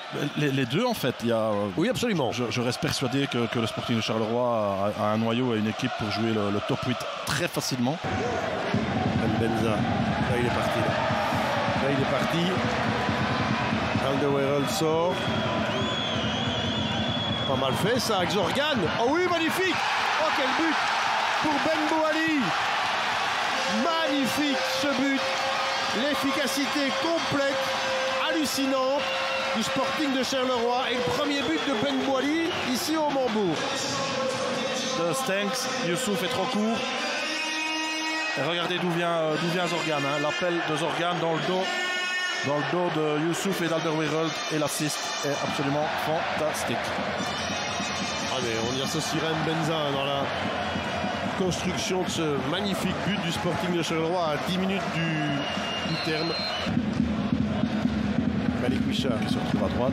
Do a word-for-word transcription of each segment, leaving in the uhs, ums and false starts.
les, les deux en fait. Il y a, oui, absolument. Je, je reste persuadé que, que le Sporting de Charleroi a, a un noyau et une équipe pour jouer le, le top huit très facilement. Benza, là il est parti. Là, là il est parti. Alderweireld sort. Pas mal fait ça avec Zorgan. Oh oui, magnifique. Oh quel but pour Ben Bouali. Magnifique ce but. L'efficacité complète, hallucinante du Sporting de Charleroi. Et le premier but de Ben Bouali ici au Mambourg. De Stenks, Youssouf est trop court. Et regardez d'où vient, d'où vient Zorgan. Hein. L'appel de Zorgan dans le dos. Dans le dos de Youssouf et d'Alderweireld. Et l'assist est absolument fantastique. Ah mais on y associerait Benza dans la construction de ce magnifique but du Sporting de Charleroi à dix minutes du, du terme. Balikwisha qui se retrouve à droite.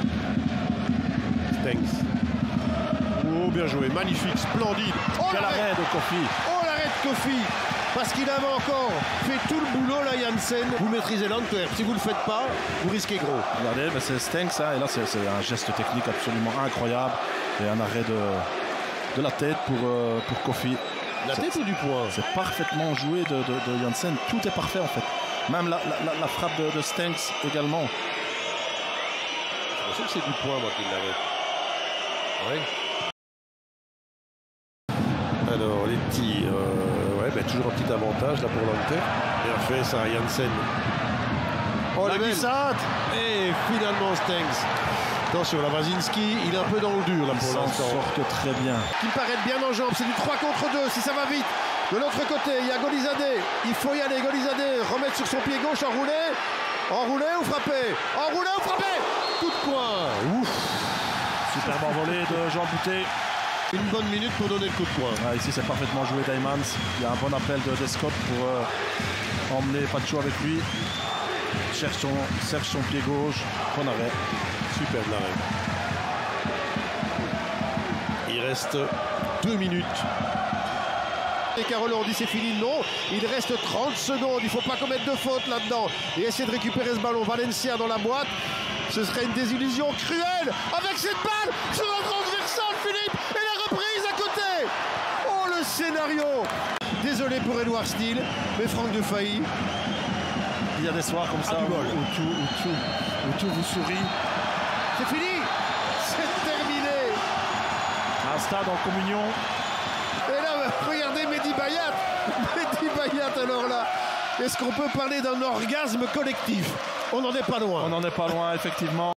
Stenks. Oh bien joué, magnifique, splendide. Oh, quel arrêt de Kofi. Oh l'arrêt de Kofi. Parce qu'il avait encore fait tout le boulot là, Janssen. Vous maîtrisez l'Antwerp. Si vous ne le faites pas, vous risquez gros. Regardez, ben c'est Stenks, hein, et là c'est un geste technique absolument incroyable. Et un arrêt de, de la tête pour, euh, pour Kofi. La tête ou du poing? C'est parfaitement joué de, de, de Janssen. Tout est parfait en fait. Même la, la, la frappe de, de Stenks également. Je pense que c'est du poing moi qui l'arrête. Oui. Alors les petits, euh, ouais, ben, toujours un petit avantage là pour l'Antwerp. Bien fait ça, Janssen. Oh la glissade. Et finalement Stenks. Attention, la Wazinski, il est un peu dans le dur là pour l'instant. Il s'en sort très bien. Qui me paraît bien en jambes, c'est du trois contre deux si ça va vite. De l'autre côté, il y a Golizadeh. Il faut y aller, Golizadeh, remettre sur son pied gauche, enroulé. Enroulé ou frappé? Enroulé ou frappé? Coup de poing. Ouf. Superbe envolée de Jean Boutet. Une bonne minute pour donner le coup de poing. Ah, ici, c'est parfaitement joué Daimans. Il y a un bon appel de Descott pour euh, emmener Pacho avec lui. Cherche son, cherche son pied gauche. Bon arrêt. Superbe l'arrêt. Il reste deux minutes. Et Carole, on dit c'est fini. Non, il reste trente secondes. Il ne faut pas commettre de faute là-dedans. Et essayer de récupérer ce ballon. Valencia dans la boîte. Ce serait une désillusion cruelle avec cette balle sur un transversal, Philippe. Et la reprise à côté. Oh, le scénario. Désolé pour Edouard Steele, mais Franck de Failly. Il y a des soirs comme ça ah, où, où, tout, où, tout, où tout vous sourit. C'est fini. C'est terminé. Un stade en communion. Et là, regardez Mehdi Bayat. Mehdi Bayat, alors là. Est-ce qu'on peut parler d'un orgasme collectif? On n'en est pas loin. On n'en est pas loin, effectivement.